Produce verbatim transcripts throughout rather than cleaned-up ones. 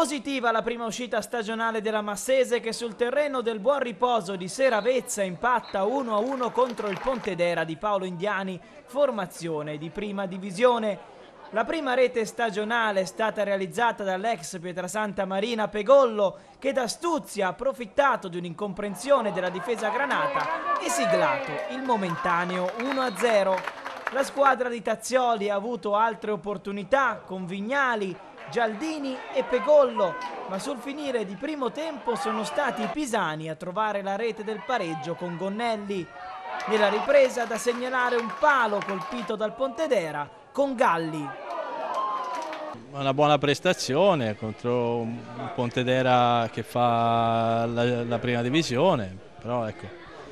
Positiva la prima uscita stagionale della Massese che sul terreno del Buon Riposo di Seravezza impatta uno a uno contro il Pontedera di Paolo Indiani, formazione di prima divisione. La prima rete stagionale è stata realizzata dall'ex Pietrasanta Marina Pegollo, che d'astuzia ha approfittato di un'incomprensione della difesa granata e siglato il momentaneo uno a zero. La squadra di Tazzioli ha avuto altre opportunità con Vignali, Gialdini e Pegollo, ma sul finire di primo tempo sono stati i pisani a trovare la rete del pareggio con Gonnelli. Nella ripresa da segnalare un palo colpito dal Pontedera con Galli. Una buona prestazione contro un Pontedera che fa la, la prima divisione, però ecco,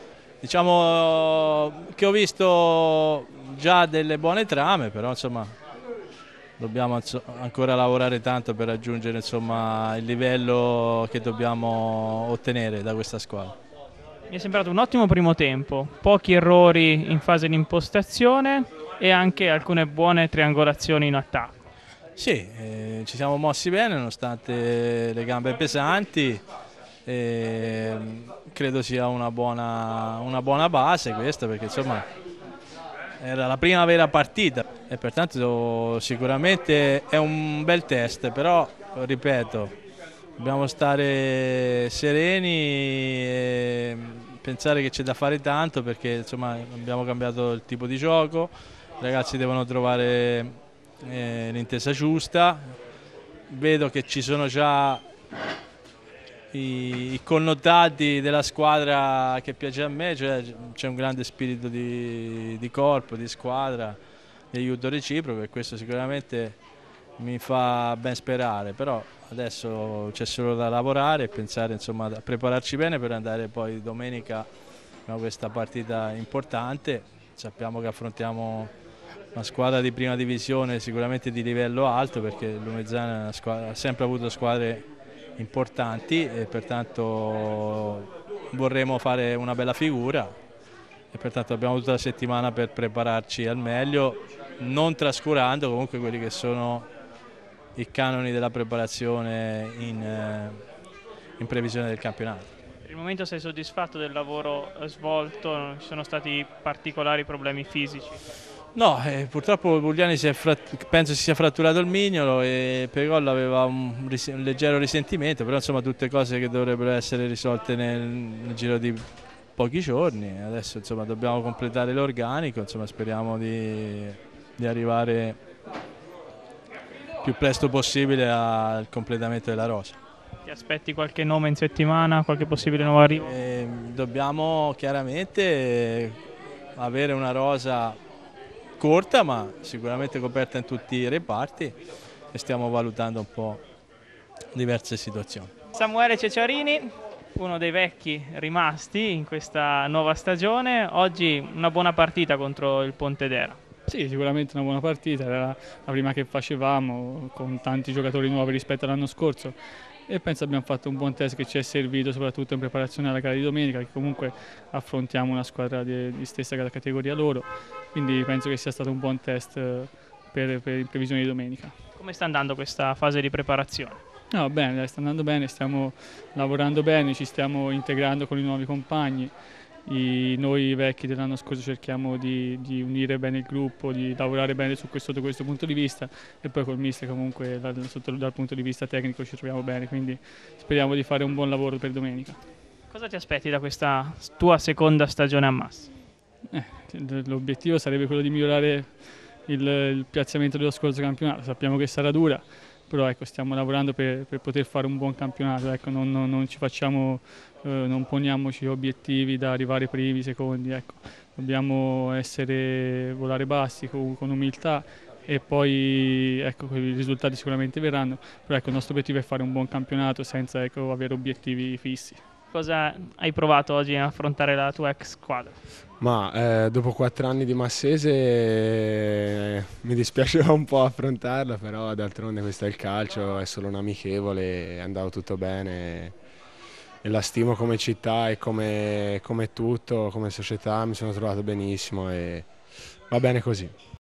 diciamo che ho visto già delle buone trame, però insomma dobbiamo ancora lavorare tanto per raggiungere insomma, il livello che dobbiamo ottenere da questa squadra. Mi è sembrato un ottimo primo tempo, pochi errori in fase di impostazione e anche alcune buone triangolazioni in attacco. Sì, eh, ci siamo mossi bene nonostante le gambe pesanti, eh, credo sia una buona, una buona base questa, perché insomma era la prima vera partita e pertanto sicuramente è un bel test, però ripeto, dobbiamo stare sereni e pensare che c'è da fare tanto, perché insomma abbiamo cambiato il tipo di gioco, i ragazzi devono trovare eh, l'intesa giusta. Vedo che ci sono già i, i connotati della squadra che piace a me, cioè c'è un grande spirito di, di corpo, di squadra, di aiuto reciproco, e questo sicuramente mi fa ben sperare, però adesso c'è solo da lavorare e pensare insomma a prepararci bene per andare poi domenica a questa partita importante. Sappiamo che affrontiamo una squadra di prima divisione sicuramente di livello alto, perché Lumezzana ha sempre avuto squadre importanti e pertanto vorremmo fare una bella figura, e pertanto abbiamo tutta la settimana per prepararci al meglio, non trascurando comunque quelli che sono i canoni della preparazione in, eh, in previsione del campionato. Per il momento sei soddisfatto del lavoro svolto? Non ci sono stati particolari problemi fisici? No, eh, purtroppo Bugliani si è penso si sia fratturato il mignolo e Pegollo aveva un, un leggero risentimento, però insomma tutte cose che dovrebbero essere risolte nel, nel giro di pochi giorni. Adesso insomma dobbiamo completare l'organico, insomma speriamo di, di arrivare più presto possibile al completamento della rosa. Ti aspetti qualche nome in settimana, qualche possibile nuovo arrivo? Eh, dobbiamo chiaramente avere una rosa corta ma sicuramente coperta in tutti i reparti, e stiamo valutando un po' diverse situazioni. Samuele Ceciarini, uno dei vecchi rimasti in questa nuova stagione, oggi una buona partita contro il Pontedera. Sì, sicuramente una buona partita, era la prima che facevamo con tanti giocatori nuovi rispetto all'anno scorso, e penso abbiamo fatto un buon test che ci è servito soprattutto in preparazione alla gara di domenica, che comunque affrontiamo una squadra di, di stessa categoria loro, quindi penso che sia stato un buon test per, per in previsione di domenica. Come sta andando questa fase di preparazione? No, bene, sta andando bene, stiamo lavorando bene, ci stiamo integrando con i nuovi compagni. I, noi vecchi dell'anno scorso cerchiamo di, di unire bene il gruppo, di lavorare bene su questo, sotto questo punto di vista, e poi col mister comunque dal, sotto, dal punto di vista tecnico ci troviamo bene, quindi speriamo di fare un buon lavoro per domenica. Cosa ti aspetti da questa tua seconda stagione a Massa? Eh, l'obiettivo sarebbe quello di migliorare il, il piazzamento dello scorso campionato, sappiamo che sarà dura, però ecco, stiamo lavorando per, per poter fare un buon campionato, ecco, non, non, non ci facciamo, eh, non poniamoci obiettivi da arrivare primi, secondi, ecco. Dobbiamo essere, volare bassi con, con umiltà, e poi ecco, i risultati sicuramente verranno, però ecco, il nostro obiettivo è fare un buon campionato senza ecco, avere obiettivi fissi. Cosa hai provato oggi a affrontare la tua ex squadra? Ma eh, dopo quattro anni di Massese eh, mi dispiaceva un po' affrontarla, però d'altronde questo è il calcio, è solo un amichevole, è andato tutto bene e la stimo come città e come, come tutto, come società, mi sono trovato benissimo e va bene così.